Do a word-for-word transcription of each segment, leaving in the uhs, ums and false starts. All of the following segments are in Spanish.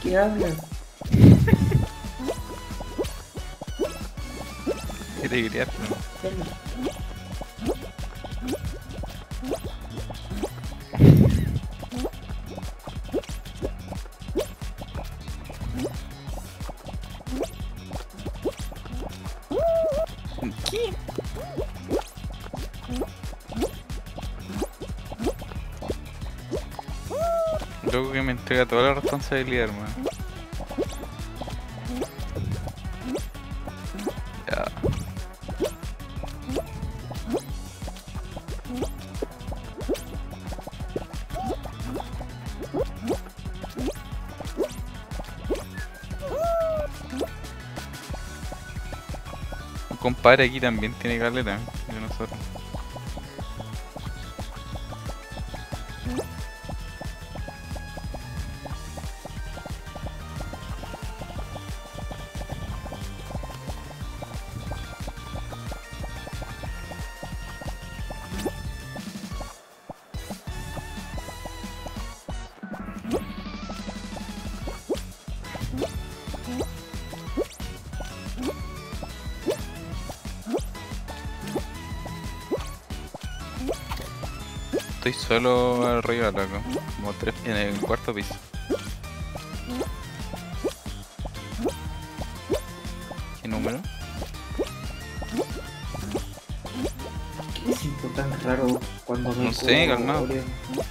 ¿Qué habla? Quiere gritar, ¿no? ¿Qué? Loco que me entrega toda la responsabilidad, hermano. Ya. Un compadre aquí también tiene caleta de nosotros. Estoy solo arriba, loco. Como tres en el cuarto piso. ¿Qué número? ¿Qué siento tan raro cuando me No sé, curo, calmado. boludo?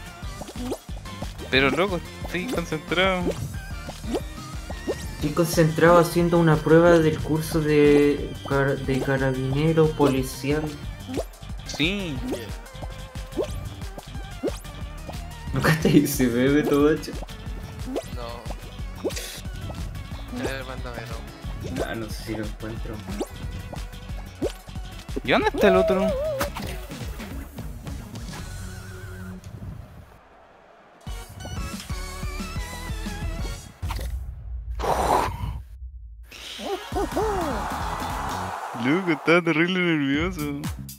Pero loco, estoy concentrado. Estoy concentrado haciendo una prueba del curso de, car- de carabinero policial. Sí. ¿Nunca te dice bebé todo hecho? No. A ver, mándame, no. Ah, no sé si lo encuentro. ¿Y dónde está el otro? Loco, estaba terrible nervioso.